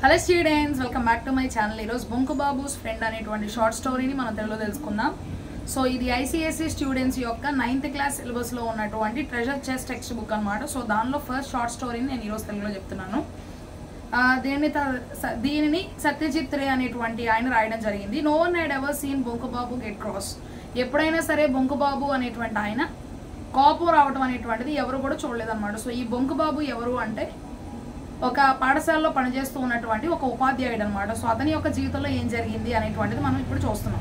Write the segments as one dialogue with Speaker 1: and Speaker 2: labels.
Speaker 1: Hello students, welcome back to my channel. ఈరోజు Bonku Babu's friend అనేటువంటి short స్టోరీని మనం తెలుగులో తెలుసుకుందాం. సో ఇది ఐసిఎస్సి స్టూడెంట్స్ యొక్క 9th క్లాస్ సిలబస్లో ఉన్నటువంటి ట్రెజర్ చెస్ట్ టెక్స్ట్ బుక్ అనమాట. సో దానిలో ఫస్ట్ షార్ట్ స్టోరీని నేను ఈరోజు తెలుగులో చెప్తున్నాను. దీనిని సత్యజిత్ రే అనేటువంటి ఆయన రాయడం జరిగింది. No one had ever seen Bonku Babu get cross. ఎప్పుడైనా సరే బొంకు బాబు అనేటువంటి ఆయన కోపం రావడం అనేటువంటిది ఎవరు కూడా చూడలేదన్నమాట. సో ఈ బొంకు బాబు ఎవరు అంటే ఒక పాఠశాలలో పనిచేస్తూ ఉన్నటువంటి ఒక ఉపాధ్యాయుడు అనమాట. సో అతని యొక్క జీవితంలో ఏం జరిగింది అనేటువంటిది మనం ఇప్పుడు చూస్తున్నాం.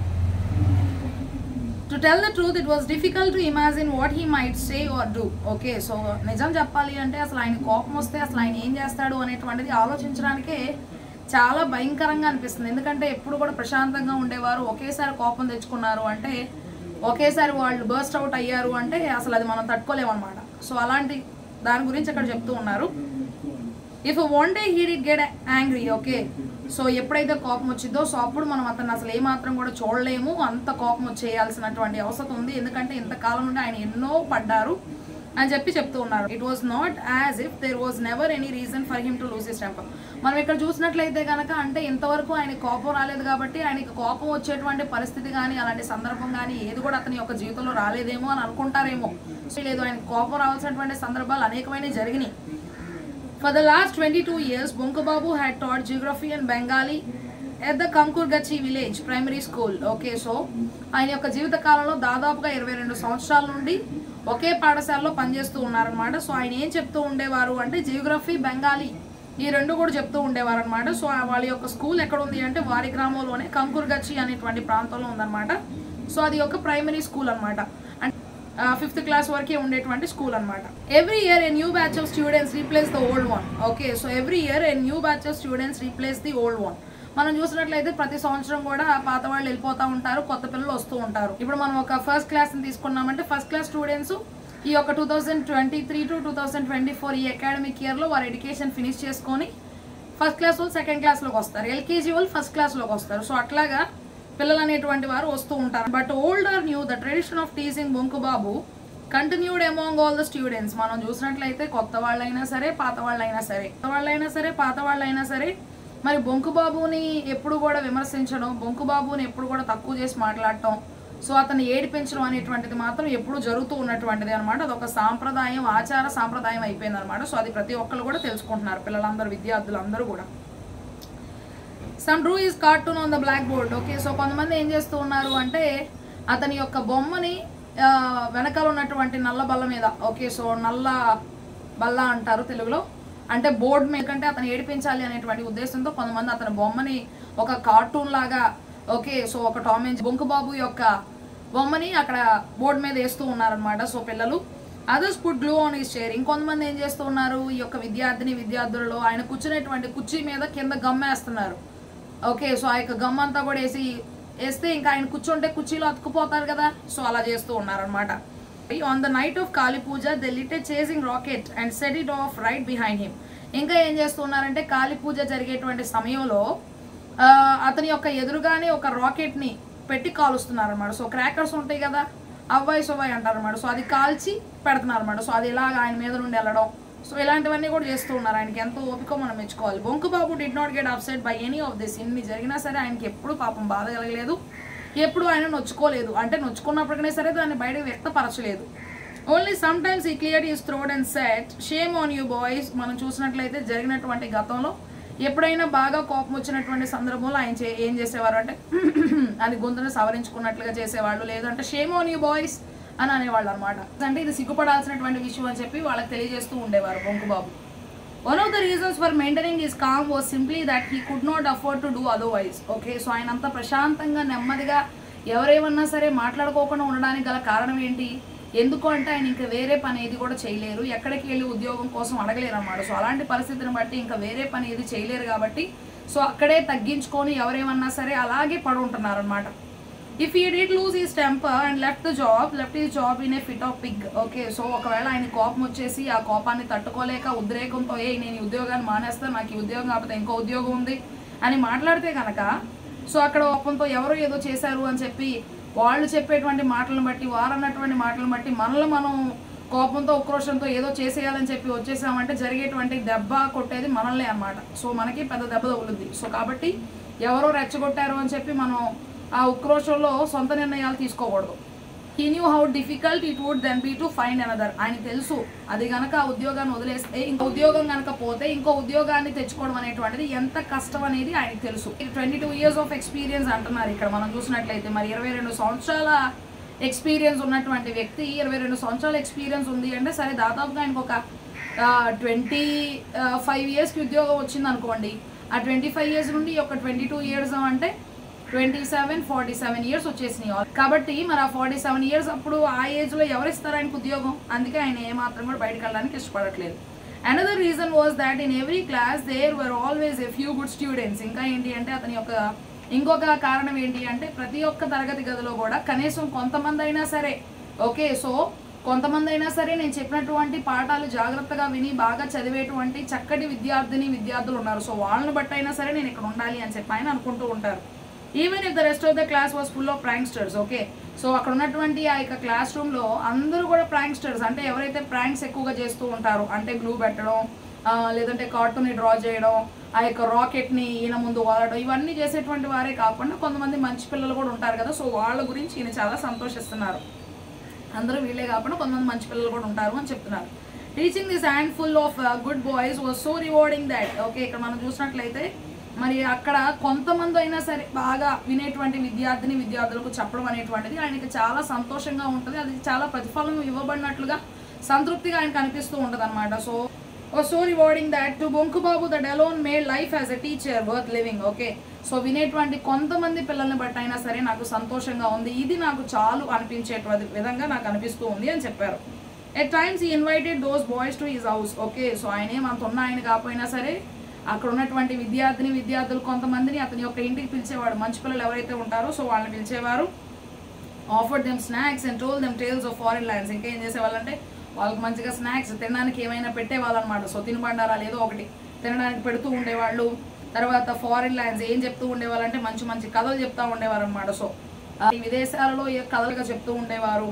Speaker 1: To tell the truth it was difficult to imagine what he might say or do. Okay, so నిజం చెప్పాలి అంటే అసలు ఆయన కోపం వస్తే అసలు ఆయన ఏం చేస్తాడు అనేటువంటిది ఆలోచించడానికే చాలా భయంకరంగా అనిపిస్తుంది. ఎందుకంటే ఎప్పుడు కూడా ప్రశాంతంగా ఉండేవారు, ఒకేసారి కోపం తెచ్చుకున్నారు అంటే, ఒకేసారి వాళ్ళు బర్స్ట్ అవుట్ అయ్యారు అంటే అసలు అది మనం తట్టుకోలేమన్నమాట. సో అలాంటి దాని గురించి అక్కడ చెప్తూ ఉన్నారు. If one day he did get angry, okay, so ఎప్పుడైతే కోపం వచ్చిందో సో అప్పుడు మనం అతను అసలు ఏమాత్రం కూడా చూడలేము, అంత కోపం వచ్చేయాల్సినటువంటి అవసరం ఉంది. ఎందుకంటే ఇంతకాలం నుండి ఆయన ఎన్నో పడ్డారు అని చెప్తూ ఉన్నారు. It was not as if there was never any reason for him to lose his temper. మనం ఇక్కడ చూసినట్లయితే కనుక అంటే ఇంతవరకు ఆయన కోపం రాలేదు కాబట్టి ఆయనకి కోపం వచ్చేటువంటి పరిస్థితి కానీ అలాంటి సందర్భం కానీ ఏది కూడా అతని యొక్క జీవితంలో రాలేదేమో అని అనుకుంటారేమో. సో లేదు, ఆయన కోపం రావాల్సినటువంటి సందర్భాలు అనేకమైనవి జరిగినాయి. For the last 22 years, Bonku Babu had taught geography and Bengali at the Kankurgachi village primary school. Okay, so ఆయన యొక్క జీవిత కాలంలో దాదాపుగా 22 సంవత్సరాల నుండి ఒకే పాఠశాలలో పనిచేస్తూ ఉన్నారనమాట. సో ఆయన ఏం చెప్తూ ఉండేవారు అంటే జియోగ్రఫీ, బెంగాలీ ఈ రెండు కూడా చెప్తూ ఉండేవారు అనమాట. సో వాళ్ళ యొక్క స్కూల్ ఎక్కడ ఉంది అంటే వారి గ్రామంలోనే కంకుర్గచ్చి అనేటువంటి ప్రాంతంలో ఉందన్నమాట. సో అది ఒక ప్రైమరీ స్కూల్ అనమాట. 5th క్లాస్ వరకే ఉండేటువంటి స్కూల్ అనమాట. Every year a new batch of students replace the old one. Okay, so every year a new batch of students replace the old one. మనం చూసినట్లయితే ప్రతి సంవత్సరం కూడా పాత వాళ్ళు వెళ్ళిపోతూ ఉంటారు, కొత్త పిల్లలు వస్తూ ఉంటారు. ఇప్పుడు మనం ఒక ఫస్ట్ క్లాస్ని తీసుకున్నామంటే ఫస్ట్ క్లాస్ స్టూడెంట్స్ ఈ యొక్క 2023 to 2024 ఈ అకాడమిక్ ఇయర్లో వారు ఎడ్యుకేషన్ ఫినిష్ చేసుకొని ఫస్ట్ క్లాస్ వాళ్ళు సెకండ్ క్లాస్లోకి వస్తారు, ఎల్కేజీ వాళ్ళు ఫస్ట్ క్లాస్లోకి వస్తారు. సో అట్లాగా పిల్లలు అనేటువంటి వారు వస్తూ ఉంటారు. But older new the tradition of teasing Bonku Babu continued among all the students. మనం చూసినట్లయితే కొత్త వాళ్ళైనా సరే పాత వాళ్ళైనా సరే మరి బొంకు బాబుని ఎప్పుడు కూడా విమర్శించడం, బొంకు బాబుని ఎప్పుడు కూడా తక్కువ చేసి మాట్లాడటం, సో అతన్ని ఏడిపించడం అనేటువంటిది మాత్రం ఎప్పుడు జరుగుతూ ఉన్నటువంటిది అనమాట. అదొక సాంప్రదాయం, ఆచార సాంప్రదాయం అయిపోయింది అనమాట. సో అది ప్రతి ఒక్కరు కూడా తెలుసుకుంటున్నారు, పిల్లలందరూ, విద్యార్థులందరూ కూడా. Some drew his cartoon on the blackboard. Okay, so కొంతమంది ఏం చేస్తూ ఉన్నారు అంటే అతని యొక్క బొమ్మని వెనకాల ఉన్నటువంటి నల్ల బల్ల మీద, ఓకే, సో నల్ల బల్ల అంటారు తెలుగులో, అంటే బోర్డు మీద, కంటే అతను ఏడిపించాలి అనేటువంటి ఉద్దేశంతో కొంతమంది అతని బొమ్మని ఒక కార్టూన్ లాగా, ఓకే, సో ఒక టామ్ అండ్ బొంకు బాబు యొక్క బొమ్మని అక్కడ బోర్డు మీద వేస్తూ ఉన్నారనమాట. సో పిల్లలు others put glue on his chair. ఇంకొంతమంది ఏం చేస్తూ ఉన్నారు, ఈ యొక్క విద్యార్థులలో ఆయన కూర్చునేటువంటి కుర్చీ మీద కింద గమ్ వేస్తున్నారు. ఓకే, సో ఆ యొక్క గమ్ అంతా కూడా వేస్తే ఇంకా ఆయన కూర్చుంటే కుర్చీలో అతుక్కుపోతారు కదా, సో అలా చేస్తూ ఉన్నారనమాట. On the night of Kali Puja they lit a chasing rocket and set it off right behind him. ఇంకా ఏం చేస్తున్నారంటే కాళీ పూజ జరిగేటువంటి సమయంలో అతని యొక్క ఎదురుగానే ఒక రాకెట్ని పెట్టి కాలుస్తున్నారనమాట. సో క్రాకర్స్ ఉంటాయి కదా, అవ్వాయి సొవ్వాయి అంటారు అనమాట. సో అది కాల్చి పెడుతున్నారు అనమాట. సో అది ఇలాగ ఆయన మీద నుండి వెళ్ళడం, సో ఇలాంటివన్నీ కూడా చేస్తూ ఉన్నారు. ఆయనకి ఎంతో ఓపిక మనం మెచ్చుకోవాలి. Bonku Babu did not get upset by any of this. ఇన్ని జరిగినా సరే ఆయనకి ఎప్పుడు పాపం బాధ కలగలేదు, ఎప్పుడు ఆయన నొచ్చుకోలేదు. అంటే నొచ్చుకున్నప్పటికీ సరే దాన్ని బయటకు వ్యక్తపరచలేదు. Only sometimes he cleared his throat and said shame on you boys. మనం చూసినట్లయితే జరిగినటువంటి గతంలో ఎప్పుడైనా బాగా కోపం వచ్చినటువంటి సందర్భంలో ఆయన ఏం చేసేవారు అంటే అది గొంతును సవరించుకున్నట్లుగా చేసేవాళ్ళు, లేదంటే షేమ్ ఆన్ యూ బాయ్స్ అని అనేవాళ్ళు అనమాట. అంటే ఇది సిగ్గుపడాల్సినటువంటి విషయం అని చెప్పి వాళ్ళకి తెలియజేస్తూ ఉండేవారు Bonku Babu. One of the reasons for maintaining his calm was simply that he could not afford to do otherwise. Okay, so ఆయన అంతా ప్రశాంతంగా నెమ్మదిగా ఎవరేమన్నా సరే మాట్లాడుకోకుండా ఉండడానికి గల కారణం ఏంటి, ఎందుకు అంటే ఆయన ఇంకా వేరే పని ఏది కూడా చేయలేరు, ఎక్కడికి వెళ్ళి ఉద్యోగం కోసం అడగలేరు అన్నమాట. సో అలాంటి పరిస్థితిని బట్టి ఇంకా వేరే పని ఏది చేయలేరు కాబట్టి సో అక్కడే తగ్గించుకొని ఎవరేమన్నా సరే అలాగే పడి ఉంటున్నారు అనమాట. If he did lose his temper and left his job in a fit of pique. Okay, so ఒకవేళ ఆయన కోపం వచ్చేసి ఆ కోపాన్ని తట్టుకోలేక ఉద్రేకంతో నేను ఈ ఉద్యోగాన్ని మానేస్తాను, నాకు ఈ ఉద్యోగం కాకపోతే ఇంకో ఉద్యోగం ఉంది అని మాట్లాడితే కనుక సో అక్కడ కోపంతో ఎవరో ఏదో చేశారు అని చెప్పి వాళ్ళు చెప్పేటువంటి మాటలను బట్టి, వారు అన్నటువంటి మాటలను బట్టి మనల్ని మనం కోపంతో ఉక్రోషంతో ఏదో చేసేయాలని చెప్పి వచ్చేసామంటే జరిగేటువంటి దెబ్బ కొట్టేది మనల్ని అన్నమాట. సో మనకి పెద్ద దెబ్బ తగులుద్ది. సో కాబట్టి ఎవరో రెచ్చగొట్టారు అని చెప్పి మనం ఆ ఉక్రోషంలో సొంత నిర్ణయాలు తీసుకోకూడదు. He knew how difficult it would then be to find another. ఆయన తెలుసు అది కనుక ఆ ఉద్యోగాన్ని వదిలేస్తే ఇంకో ఉద్యోగం కనుక పోతే ఇంకో ఉద్యోగాన్ని తెచ్చుకోవడం అనేటువంటిది ఎంత కష్టం అనేది ఆయనకు తెలుసు. 22 years ఆఫ్ ఎక్స్పీరియన్స్ అంటున్నారు ఇక్కడ మనం చూసినట్లయితే. మరి 22 సంవత్సరాల ఎక్స్పీరియన్స్ ఉన్నటువంటి వ్యక్తి 22 సంవత్సరాల ఎక్స్పీరియన్స్ ఉంది అంటే సరే దాదాపుగా ఆయనకు ఒక 25 yearsకి ఉద్యోగం వచ్చింది అనుకోండి. ఆ 25 years నుండి ఒక 22 years అంటే 47 years వచ్చేసినాయి. కాబట్టి మరి ఆ 47 years అప్పుడు ఆ ఏజ్లో ఎవరిస్తారు ఆయనకు ఉద్యోగం? అందుకే ఆయన ఏమాత్రం కూడా బయటకు వెళ్ళడానికి ఇష్టపడట్లేదు. Another reason was that in every class there were always a few good students. ఇంకా ఏంటి అంటే అతని యొక్క ఇంకొక కారణం ఏంటి అంటే ప్రతి ఒక్క తరగతి గదిలో కూడా కనీసం కొంతమంది అయినా సరే ఓకే సో కొంతమంది అయినా సరే నేను చెప్పినటువంటి పాఠాలు జాగ్రత్తగా విని బాగా చదివేటువంటి చక్కటి విద్యార్థులు ఉన్నారు. సో వాళ్ళని బట్టి అయినా సరే నేను ఇక్కడ ఉండాలి అని చెప్పి ఆయన అనుకుంటూ ఉంటారు. Even if the rest of the class was full of pranksters. Okay so అక్కడ ఉన్నటువంటి ఆ యొక్క క్లాస్ రూమ్లో అందరూ కూడా ప్రాంక్స్టర్స్. అంటే ఎవరైతే ప్రాంక్స్ ఎక్కువగా చేస్తూ ఉంటారో అంటే గ్లూ పెట్టడం, లేదంటే కార్టూన్ని డ్రా చేయడం, ఆ యొక్క రాకెట్ని ఈయన ముందు వాడడం, ఇవన్నీ చేసేటువంటి వారే కాకుండా కొంతమంది మంచి పిల్లలు కూడా ఉంటారు కదా. సో వాళ్ళ గురించి ఈయన చాలా సంతోషిస్తున్నారు. అందరూ వీళ్ళే కాకుండా కొంతమంది మంచి పిల్లలు కూడా ఉంటారు అని చెప్తున్నారు. Teaching this handful of good boys was so rewarding that. Okay ఇక్కడ మనం చూసినట్లయితే మరి అక్కడ కొంతమంది అయినా సరే బాగా వినేటువంటి విద్యార్థులకు చెప్పడం అనేటువంటిది ఆయనకి చాలా సంతోషంగా ఉంటుంది. అది చాలా ప్రతిఫలం ఇవ్వబడినట్లుగా సంతృప్తిగా ఆయనకు అనిపిస్తూ ఉంటుంది అనమాట. So rewarding that to Bonku Babu that alone made life as a teacher worth living. Okay so వినేటువంటి కొంతమంది పిల్లల్ని బట్టి అయినా సరే నాకు సంతోషంగా ఉంది, ఇది నాకు చాలు అనిపించేటువంటి విధంగా నాకు అనిపిస్తూ ఉంది అని చెప్పారు. At times he invited those boys to his house. Okay so ఆయన ఏమంత ఉన్న ఆయన కాకపోయినా సరే అక్కడ ఉన్నటువంటి విద్యార్థులు కొంతమందిని అతని యొక్క ఇంటికి పిలిచేవాడు. మంచి పిల్లలు ఎవరైతే ఉంటారో సో వాళ్ళని పిలిచేవారు. Offered them snacks and told them tales of foreign lands. ఇంకా ఏం చేసేవాళ్ళంటే వాళ్ళకి మంచిగా స్నాక్స్ తినడానికి ఏమైనా పెట్టేవాళ్ళు అనమాట. సో తినుబండారాలు ఏదో ఒకటి తినడానికి పెడుతూ ఉండేవాళ్ళు. తర్వాత ఫారిన్ ల్యాండ్స్ ఏం చెప్తూ ఉండేవాళ్ళు అంటే మంచి మంచి కథలు చెప్తూ ఉండేవారు అనమాట. సో విదేశాలలో కథలుగా చెప్తూ ఉండేవారు.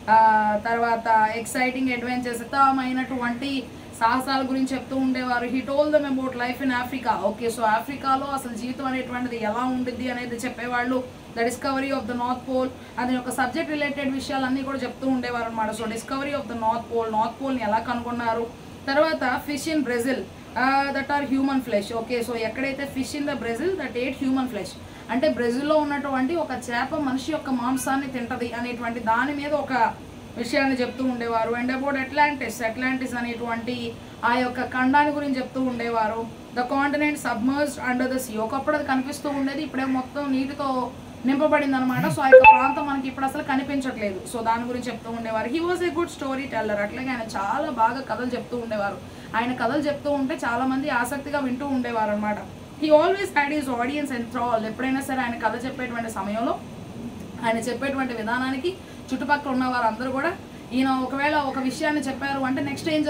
Speaker 1: తర్వాత ఎక్సైటింగ్ అడ్వెంచర్స్ అయినటువంటి సాహసాల గురించి చెప్తూ ఉండేవారు. He told them about life in Africa. Okay so ఆఫ్రికాలో అసలు జీవితం అనేటువంటిది ఎలా ఉండిద్ది అనేది చెప్పేవాళ్ళు. The discovery of the North Pole అది ఒక సబ్జెక్ట్ రిలేటెడ్ విషయాలన్నీ కూడా చెప్తూ ఉండేవారు అనమాట. So discovery of the North పోల్ని ఎలా కనుగొన్నారు. తర్వాత fish in Brazil that are human flesh. Okay so ఎక్కడైతే fish in the Brazil that ate human flesh అంటే బ్రెజిల్లో ఉన్నటువంటి ఒక చేప మనిషి యొక్క మాంసాన్ని తింటది అనేటువంటి దాని మీద ఒక విషయాన్ని చెప్తూ ఉండేవారు. అండ్ అబౌట్ అట్లాంటిస్ అనేటువంటి ఆ యొక్క ఖండాన్ని గురించి చెప్తూ ఉండేవారు. The continent submerged under the sea. ఒకప్పుడు అది కనిపిస్తూ ఉండేది, ఇప్పుడే మొత్తం నీటితో నింపబడింది అనమాట. సో ఆ యొక్క ప్రాంతం మనకి ఇప్పుడు అసలు కనిపించట్లేదు. సో దాని గురించి చెప్తూ ఉండేవారు. He was a good storyteller. అట్లాగే ఆయన చాలా బాగా కథలు చెప్తూ ఉండేవారు. ఆయన కథలు చెప్తూ ఉంటే చాలా మంది ఆసక్తిగా వింటూ ఉండేవారు అనమాట. He always had his audience enthralled. ఎప్పుడైనా సరే ఆయన కథ చెప్పేటువంటి సమయంలో ఆయన చెప్పేటువంటి విధానానికి చుట్టుపక్కల ఉన్న వారు అందరూ కూడా ఈయన ఒకవేళ ఒక విషయాన్ని చెప్పారు అంటే నెక్స్ట్ ఏం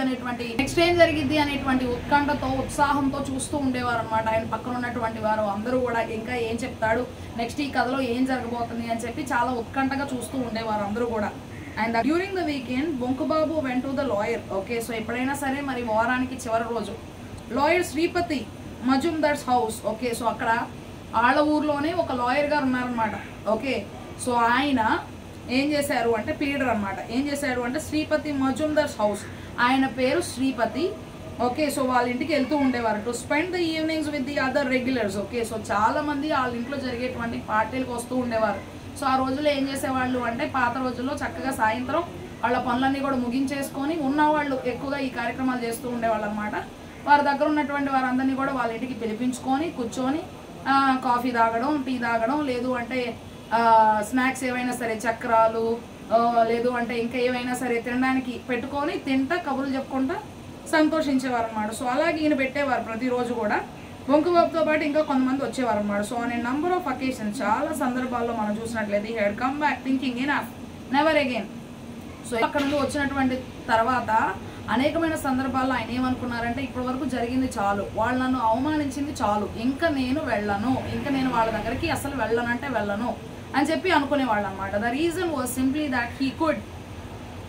Speaker 1: జరిగిద్ది అనేటువంటి ఉత్కంఠతో ఉత్సాహంతో చూస్తూ ఉండేవారు అనమాట. ఆయన పక్కన ఉన్నటువంటి వారు అందరూ కూడా ఇంకా ఏం చెప్తాడు, నెక్స్ట్ ఈ కథలో ఏం జరగబోతుంది అని చెప్పి చాలా ఉత్కంఠగా చూస్తూ ఉండేవారు అందరూ కూడా. And during the weekend Bonku Babu went to the lawyer. Okay so ఎప్పుడైనా సరే మరి వారానికి చివరి రోజు lawyer Sripati Majumdar's house. Okay so అక్కడ ఆళ్ళ ఊర్లోనే ఒక లాయర్ గారు ఉన్నారనమాట. ఓకే సో ఆయన ఏం చేశారు అంటే ప్లీడర్ అనమాట. ఏం చేశారు అంటే శ్రీపతి మజుందార్స్ హౌస్, ఆయన పేరు శ్రీపతి. ఓకే సో వాళ్ళ ఇంటికి వెళ్తూ ఉండేవారు to spend the evenings with the other regulars. Okay so చాలా మంది వాళ్ళ ఇంట్లో జరిగేటువంటి పార్టీలకు వస్తూ ఉండేవారు. సో ఆ రోజుల్లో ఏం చేసేవాళ్ళు అంటే పాత రోజుల్లో చక్కగా సాయంత్రం వాళ్ళ పనులన్నీ కూడా ముగించేసుకొని ఉన్నవాళ్ళు ఎక్కువగా ఈ కార్యక్రమాలు చేస్తూ ఉండేవాళ్ళు అనమాట. వారి దగ్గర ఉన్నటువంటి వారందరినీ కూడా వాళ్ళ ఇంటికి పిలిపించుకొని కూర్చొని కాఫీ తాగడం, టీ తాగడం, లేదు అంటే స్నాక్స్ ఏవైనా సరే చక్రాలు, లేదు అంటే ఇంకా ఏవైనా సరే తినడానికి పెట్టుకొని తింటా కబుర్లు చెప్పుకుంటా సంతోషించేవారు అనమాట. సో అలాగే ఈయన పెట్టేవారు ప్రతిరోజు కూడా. బొంకుబాబుతో పాటు ఇంకా కొంతమంది వచ్చేవారు అనమాట. సో అనే నంబర్ ఆఫ్ అకేషన్స్ చాలా సందర్భాల్లో మనం చూసినట్లయితే he had come back thinking enough never again. So అక్కడ నుండి వచ్చినటువంటి తర్వాత అనేకమైన సందర్భాల్లో ఆయన ఏమనుకున్నారంటే ఇప్పటి వరకు జరిగింది చాలు, వాళ్ళు నన్ను అవమానించింది చాలు, ఇంకా నేను వెళ్ళను, ఇంకా నేను వాళ్ళ దగ్గరికి అసలు వెళ్ళను అని చెప్పి అనుకునేవాళ్ళు అనమాట. The reason was simply that he could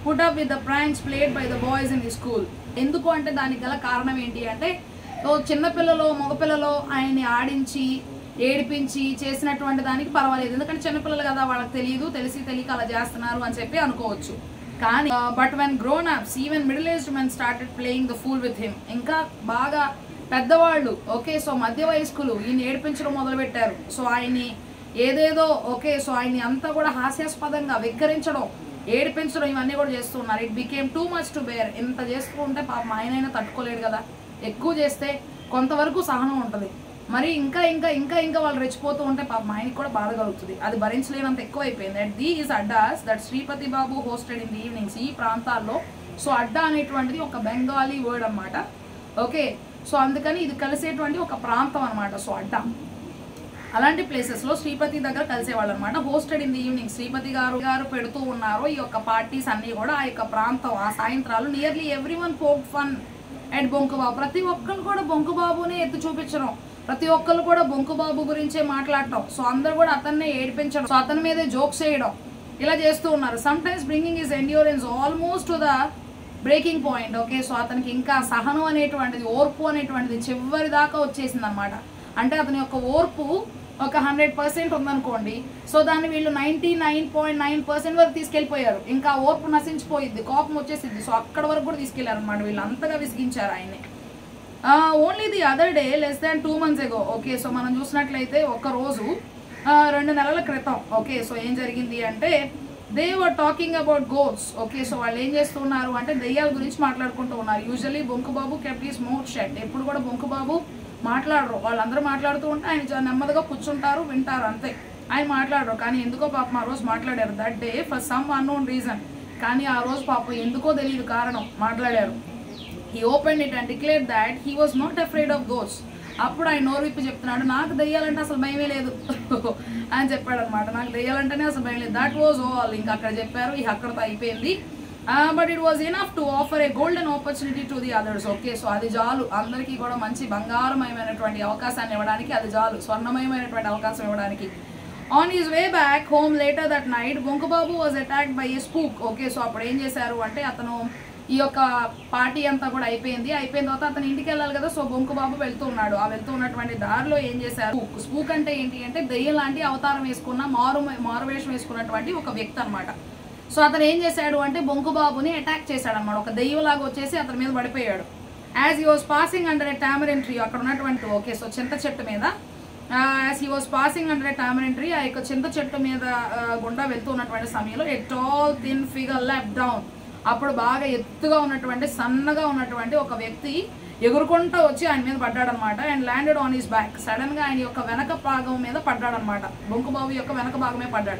Speaker 1: put up with the pranks played by the boys in the school. ఎందుకు అంటే దానికి గల కారణం ఏంటి అంటే చిన్నపిల్లలు మగపిల్లలు ఆయన్ని ఆడించి ఏడిపించి చేసినటువంటి దానికి పర్వాలేదు, ఎందుకంటే చిన్నపిల్లలు కదా, వాళ్ళకి తెలియదు, తెలియక అలా చేస్తున్నారు అని చెప్పి అనుకోవచ్చు. కానీ but when grown ups even middle aged men started playing the fool with him. ఇంకా బాగా పెద్దవాళ్ళు ఓకే సో మధ్య వయస్కులు ఈయన ఏడిపించడం మొదలుపెట్టారు. సో ఆయన్ని ఏదేదో ఓకే సో ఆయన్ని అంతా కూడా హాస్యాస్పదంగా వెక్కిరించడం, ఏడిపించడం ఇవన్నీ కూడా చేస్తూ ఉన్నారు. It became too much to bear. ఇంత చేస్తూ ఉంటే పాపం ఆయనైనా తట్టుకోలేడు కదా, ఎక్కువ చేస్తే కొంతవరకు సహనం ఉంటుంది, మరి ఇంకా ఇంకా ఇంకా ఇంకా వాళ్ళు రెచ్చిపోతూ ఉంటే పాపం ఆయనకి కూడా బాధ కలుగుతుంది, అది భరించలేనంత ఎక్కువ అయిపోయింది. At these addas that Sripati Babu hosted in the evenings. ఈ ప్రాంతాల్లో సో అడ్డా అనేటువంటిది ఒక బెంగాలీ వర్డ్ అనమాట. ఓకే సో అందుకని ఇది కలిసేటువంటి ఒక ప్రాంతం అనమాట. సో అడ్డా అలాంటి ప్లేసెస్లో శ్రీపతి దగ్గర కలిసేవాళ్ళు అనమాట. Hosted in the evening, Sripati గారు పెడుతూ ఉన్నారు ఈ యొక్క పార్టీస్ అన్నీ కూడా ఆ యొక్క ప్రాంతం ఆ సాయంత్రాలు. Nearly everyone poke fun at Bonku Babu. ప్రతి ఒక్కరు కూడా బొంకుబాబునే ఎత్తి చూపించడం, ప్రతి ఒక్కరు కూడా బొంకుబాబు గురించే మాట్లాడటం, సో అందరు కూడా అతన్నే ఏడిపించడం, సో అతని మీదే జోక్స్ చేయడం, ఇలా చేస్తూ ఉన్నారు. Sometimes bringing his endurance almost to the breaking point. Okay so అతనికి ఇంకా సహనం అనేటువంటిది, ఓర్పు అనేటువంటిది చివరి దాకా వచ్చేసింది అనమాట. అంటే అతని యొక్క ఓర్పు ఒక 100% ఉందనుకోండి, సో దాన్ని వీళ్ళు 99.9% వరకు తీసుకెళ్ళిపోయారు. ఇంకా ఓర్పు నశించిపోయిద్ది, కోపం వచ్చేసిద్ది, సో అక్కడ వరకు కూడా తీసుకెళ్లారు అనమాట. వీళ్ళు అంతగా విసిగించారు ఆయన్ని. Only the other day less than 2 months ago. Okay so మనం చూసినట్లయితే ఒక రోజు 2 నెలల క్రితం ఓకే సో ఏం జరిగింది అంటే they were talking about ghosts. Okay so వాళ్ళు ఏం చేస్తున్నారు అంటే దెయ్యాల గురించి మాట్లాడుకుంటూ ఉన్నారు. Usually Bonku Babu kept his mouth shut. ఎప్పుడు కూడా బొంకుబాబు మాట్లాడరు, వాళ్ళందరూ మాట్లాడుతూ ఉంటే ఆయన నెమ్మదిగా కూర్చుంటారు, వింటారు, అంతే, ఆయన మాట్లాడరు. కానీ ఎందుకో పాపం ఆ రోజు మాట్లాడారు. That day for some unknown reason, కానీ ఆ రోజు పాపం ఎందుకో తెలియదు కారణం మాట్లాడారు. He open it and declare that he was not afraid of ghosts. అప్పుడు ఆయన నోరు విప్పి చెప్తున్నాడు, నాకు దెయ్యాలంటే అసలు భయమే లేదు అని చెప్పాడు అనమాట. నాకు దెయ్యాలంటేనే అసలు భయం లేదు. That was all. ఇంకా అక్కడ చెప్పారు, ఇక అక్కడతో అయిపోయింది. But it was enough to offer a golden opportunity to the others. Okay so అది చాలు, అందరికీ కూడా మంచి బంగారమయమైనటువంటి అవకాశాన్ని ఇవ్వడానికి అది చాలు, స్వర్ణమయమైనటువంటి అవకాశం ఇవ్వడానికి. On his way back home later that night Bonku Babu was attacked by a spook. Okay so అప్పుడు ఏం చేశారు అంటే అతను ఈ యొక్క పార్టీ అంతా కూడా అయిపోయిన తర్వాత అతను ఇంటికి వెళ్ళాలి కదా, సో బొంకుబాబు వెళ్తూ ఉన్నాడు. ఆ వెళ్తూ ఉన్నటువంటి దారిలో ఏం చేశారు, స్పూక్ అంటే ఏంటి అంటే దెయ్యం లాంటి అవతారం వేసుకున్న మారువేషం వేసుకున్నటువంటి ఒక వ్యక్తి అనమాట. సో అతను ఏం చేశాడు అంటే బొంకుబాబుని అటాక్ చేశాడు అనమాట. ఒక దెయ్యంలాగా వచ్చేసి అతని మీద పడిపోయాడు. As he was passing under a tamarind tree, అక్కడ ఉన్నటువంటి ఓకే సో చింత చెట్టు మీద, as he was passing under a tamarind tree, ఆ యొక్క చింత చెట్టు మీద గుండా వెళ్తూ ఉన్నటువంటి సమయంలో a tall thin figure left down. అప్పుడు బాగా ఎత్తుగా ఉన్నటువంటి సన్నగా ఉన్నటువంటి ఒక వ్యక్తి ఎగురుకుంటూ వచ్చి ఆయన మీద పడ్డాడు అనమాట. And landed on his back. Sudden గా ఆయన యొక్క వెనక భాగం మీద పడ్డాడు అనమాట. బొంకుబాబు యొక్క వెనక భాగమే పడ్డాడు.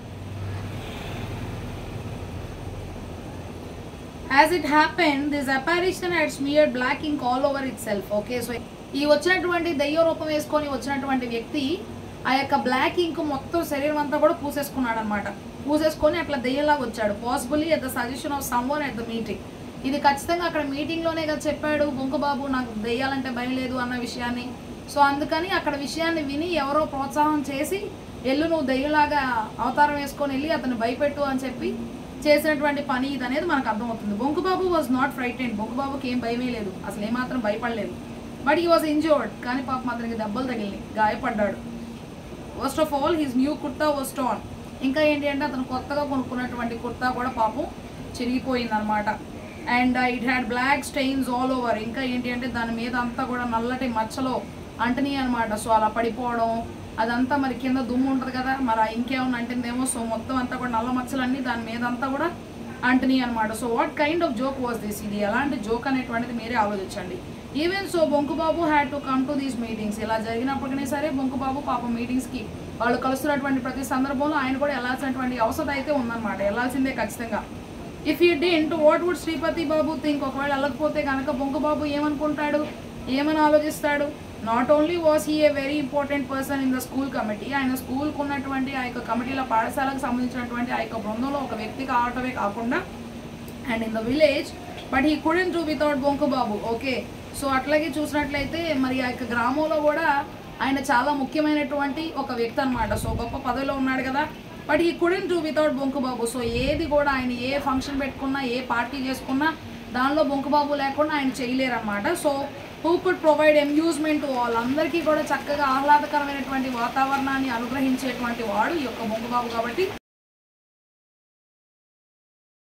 Speaker 1: As it happened, this apparition had smeared black ink all over itself. Okay, so ఈ వచ్చినటువంటి దయ్య రూపం వేసుకొని వచ్చినటువంటి వ్యక్తి ఆ యొక్క బ్లాక్ ఇంక్ మొత్తం శరీరం అంతా కూడా పూసేసుకున్నాడు అనమాట. పూసేసుకొని అట్లా దెయ్యంలాగా వచ్చాడు. Possibly at the suggestion of someone at the meeting. ఇది ఖచ్చితంగా అక్కడ మీటింగ్లోనే కదా చెప్పాడు బొంకుబాబు నాకు దెయ్యాలంటే భయం లేదు అన్న విషయాన్ని. సో అందుకని అక్కడ విషయాన్ని విని ఎవరో ప్రోత్సాహం చేసి ఎల్లు నువ్వు దెయ్యంలాగా అవతారం వేసుకొని వెళ్ళి అతను భయపెట్టు అని చెప్పి చేసినటువంటి పని ఇది అనేది మనకు అర్థమవుతుంది. Bonkubabu was not frightened. బొంకుబాబుకి ఏం భయమే లేదు, అసలు ఏమాత్రం భయపడలేదు. But he was injured. కానీ పాపం అతనికి దెబ్బలు తగిలినాయి, గాయపడ్డాడు. First of all his new kurta was torn. ఇంకా ఏంటి అంటే అతను కొత్తగా కొనుక్కున్నటువంటి కుర్తా కూడా పాపం చిరిగిపోయింది అనమాట. And it had black stains all over. ఇంకా ఏంటి అంటే దాని మీద అంతా కూడా నల్లటి మచ్చలో అంటనియి అనమాట. సో అలా పడిపోవడం అదంతా మరి కింద దుమ్ము ఉంటుంది కదా, మరి ఇంకేమన్నా అంటుందేమో. సో మొత్తం అంతా కూడా నల్ల మచ్చలన్నీ దాని మీద అంతా కూడా అంటనియి అనమాట. So what kind of joke was this? ఇది ఎలాంటి జోక్ అనేటువంటిది మీరే ఆలోచించండి. Even so Bonkubabu had to come to these meetings. ఇలా జరిగినప్పటికీ సరే బొంకుబాబు పాపం మీటింగ్స్కి వాళ్ళు కలుస్తున్నటువంటి ప్రతి సందర్భంలో ఆయన కూడా వెళ్ళాల్సినటువంటి అవసరం అయితే ఉందన్నమాట, వెళ్ళాల్సిందే ఖచ్చితంగా. If you didn't what would Sripati babu think? ఒకవేళ వెళ్ళకపోతే కనుక బొంకుబాబు ఏమనుకుంటాడు, ఏమని ఆలోచిస్తాడు? Not only was he a very important person in the school committee. ఆయన స్కూల్కు ఉన్నటువంటి ఆ యొక్క కమిటీలో పాఠశాలకు సంబంధించినటువంటి ఆ యొక్క బృందంలో ఒక వ్యక్తి కావటమే కాకుండా and in the village, but he couldn't do without Bonkubabu. Okay so అట్లాగే చూసినట్లయితే మరి ఆ యొక్క గ్రామంలో కూడా ఆయన చాలా ముఖ్యమైనటువంటి ఒక వ్యక్తి అనమాట. సో గొప్ప పదవిలో ఉన్నాడు కదా, but he couldn't do without Bonkubabu. So ఏది కూడా ఆయన ఏ ఫంక్షన్ పెట్టుకున్నా, ఏ పార్టీ చేసుకున్నా దానిలో బొంకుబాబు లేకుండా ఆయన చేయలేరన్నమాట. So who could provide amusement వాళ్ళందరికీ కూడా చక్కగా ఆహ్లాదకరమైనటువంటి వాతావరణాన్ని అనుగ్రహించేటువంటి వాడు ఈ యొక్క బొంకుబాబు కాబట్టి